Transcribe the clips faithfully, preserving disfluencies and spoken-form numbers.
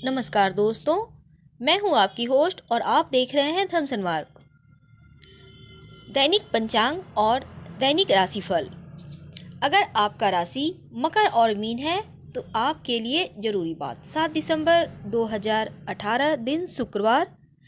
नमस्कार दोस्तों, मैं हूं आपकी होस्ट और आप देख रहे हैं धर्म संवाद। दैनिक पंचांग और दैनिक राशिफल। अगर आपका राशि मकर और मीन है तो आपके लिए जरूरी बात। सात दिसंबर दो हज़ार अठारह, दिन शुक्रवार,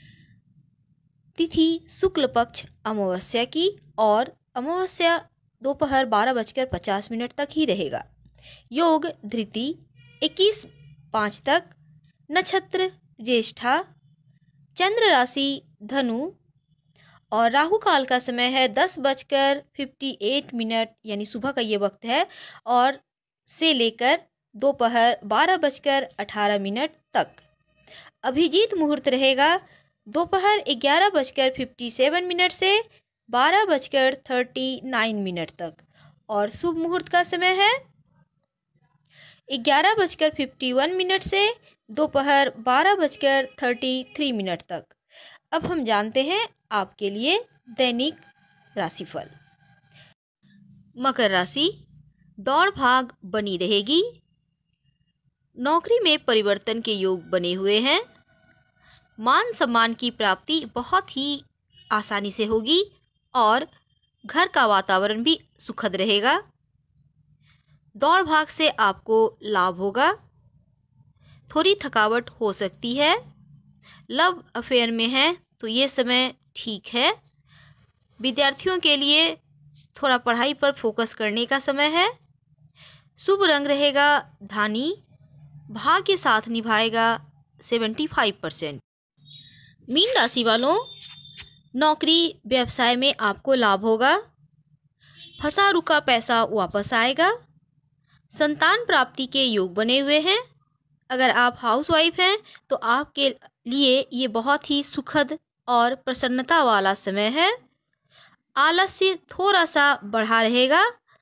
तिथि शुक्ल पक्ष अमावस्या की और अमावस्या दोपहर बारह बजकर पचास मिनट तक ही रहेगा। योग धृति इक्कीस पाँच तक, नक्षत्र ज्येष्ठा, चंद्र राशि धनु और राहु काल का समय है दस बजकर फिफ्टी एट मिनट यानी सुबह का ये वक्त है, और से लेकर दोपहर बारह बजकर अठारह मिनट तक। अभिजीत मुहूर्त रहेगा दोपहर ग्यारह बजकर फिफ्टी सेवन मिनट से बारह बजकर थर्टी नाइन मिनट तक, और शुभ मुहूर्त का समय है ग्यारह बजकर फिफ्टी वन मिनट से दोपहर बारह बजकर थर्टी थ्री मिनट तक। अब हम जानते हैं आपके लिए दैनिक राशिफल। मकर राशि, दौड़ भाग बनी रहेगी। नौकरी में परिवर्तन के योग बने हुए हैं। मान सम्मान की प्राप्ति बहुत ही आसानी से होगी और घर का वातावरण भी सुखद रहेगा। दौड़ भाग से आपको लाभ होगा। थोड़ी थकावट हो सकती है। लव अफेयर में है तो ये समय ठीक है। विद्यार्थियों के लिए थोड़ा पढ़ाई पर फोकस करने का समय है। शुभ रंग रहेगा धानी। भाग्य के साथ निभाएगा सेवेंटी फाइव परसेंट। मीन राशि वालों, नौकरी व्यवसाय में आपको लाभ होगा। फंसा रुका पैसा वापस आएगा। संतान प्राप्ति के योग बने हुए हैं। अगर आप हाउसवाइफ हैं तो आपके लिए ये बहुत ही सुखद और प्रसन्नता वाला समय है। आलस्य थोड़ा सा बढ़ा रहेगा।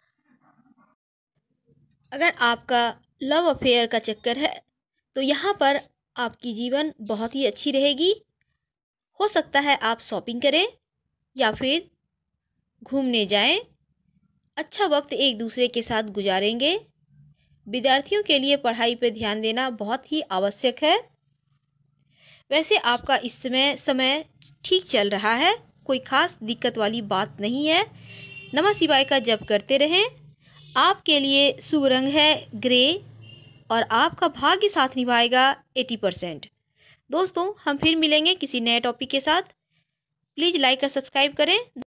अगर आपका लव अफेयर का चक्कर है तो यहाँ पर आपकी जीवन बहुत ही अच्छी रहेगी। हो सकता है आप शॉपिंग करें या फिर घूमने जाएं। अच्छा वक्त एक दूसरे के साथ गुजारेंगे। विद्यार्थियों के लिए पढ़ाई पर ध्यान देना बहुत ही आवश्यक है। वैसे आपका इस समय समय ठीक चल रहा है, कोई खास दिक्कत वाली बात नहीं है। नमः शिवाय का जप करते रहें। आपके लिए शुभ रंग है ग्रे और आपका भाग्य साथ निभाएगा अस्सी परसेंट। दोस्तों, हम फिर मिलेंगे किसी नए टॉपिक के साथ। प्लीज़ लाइक और सब्सक्राइब करें।